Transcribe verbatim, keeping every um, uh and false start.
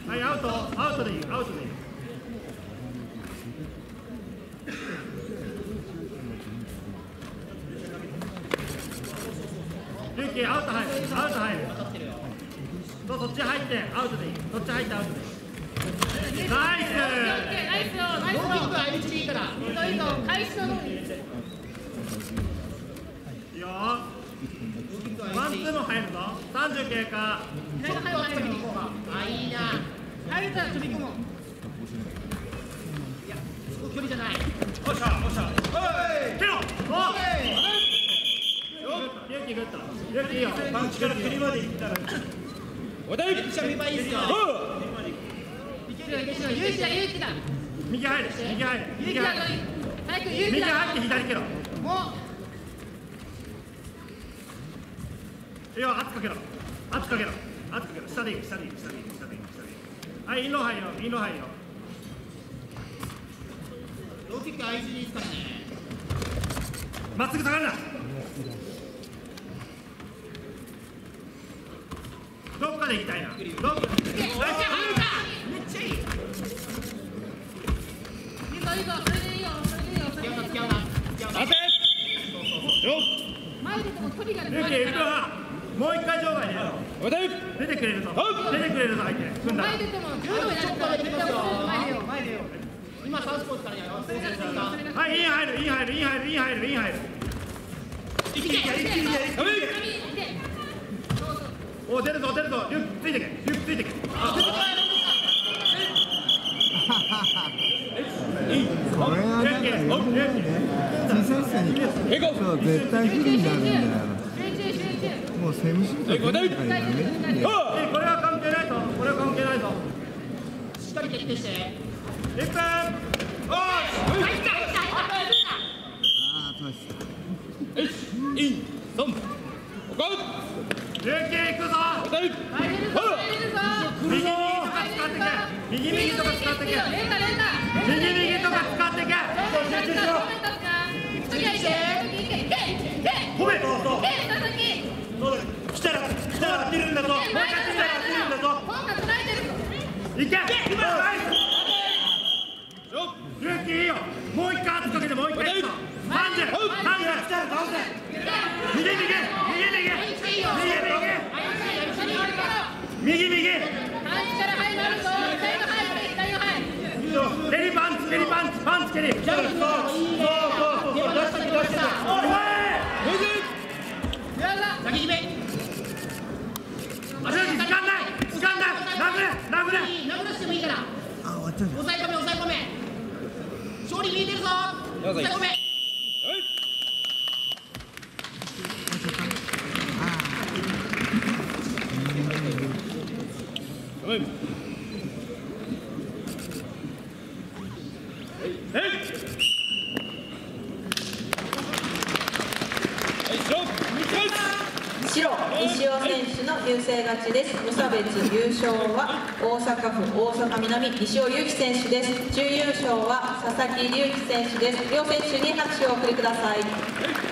はい、アウト、アウトでいい、アウトでいい。リュウキアウト入る、アウト入る。そう、そっち入ってアウトでいい。そっち入ってアウトでいい。ナイス。 ナイスよ、ナイスよ。ローキックは相打ちでいいから。いいぞいいぞ、開始のノーに。いいよ。ワンツーも入るぞ。三十経過。 左の背後入る。あ、いいな。入れたら飛び込もう。いや、そこ距離じゃない。 おっしゃ、おっしゃ。おい。蹴ろ。お。リュウキグッド。リュウキいいよ。パンチから蹴りまで行ったら。 おだい。めっちゃ見栄えいいっすよ。いけるよ、いけるよ。勇気だ、勇気だ。 右入る、右入る。 右入る。早く勇気だ。 右入って左蹴ろ。もう。いいよ、圧かけろ。圧かけろ。圧かけろ。下でいい、下でいい、下でいい、下でいい、下でいい。はい、インロー入るよ、インロー入るよ。 ローキック相手でいいっすからね。 まっすぐ下がるな。どっかで行きたいな。どっかで行きたい。めっちゃいい。いいぞ、 いいぞ、それでいいよ、それでいいよ、それでいいよ。付き合うな、付き合うな。 待て。よっ。 前出ても距離がある。 ルーキー、行くわ。もう一回場外でやろう。出てくれるぞ。出てくれるぞ、相手。組んだ。 前出ても柔道やったら出てますよ。前出よう、前出よう。今サウスポーツからやろう。 はい、イン入る、イン入る、イン入る、イン入る、イン入る。 一気にや、一気にや、一気にや。 お、出るぞ、出るぞ。リュックついてけ。リュックついてけ。 これはなんかよくないね。小さい人にそう絶対不利になるんだよ。もうセムシュート出るからやめてね。 これは関係ないぞ。これは関係ないぞ。 しっかり徹底して。 いっぷん。おい。 入った入った入った。 ああ、トシ。 イン、ソン。ルーキー行くぞ。 入れるぞ、入れるぞ。 右右とか使ってけ。右右とか使ってけ。 連打連打。 右右とか使ってけ。 次はいけ。 褒め。そうそう。来たら来たら当てるんだぞ。もう一回来たら当てるんだぞ。いけ。ルーキーいいよ。もう一回圧かけてもう一回。三十。三十。来たら倒せ。右右右右右右右右。蹴りパンチ、蹴りパンチ、パンチ蹴り。そうそうそうそう。出して出して。お前。 先決め。 あ、時間ない、時間ない。殴れ、殴れ。 殴らしてもいいから。 あ、終わっちゃう。 抑え込め、抑え込め。勝利見えてるぞ。抑え込め。 白、西尾選手の優勢勝ちです。無差別優勝は大阪府大阪南西尾祐希選手です。準優勝は佐々木隆希選手です。両選手に拍手をお送りください。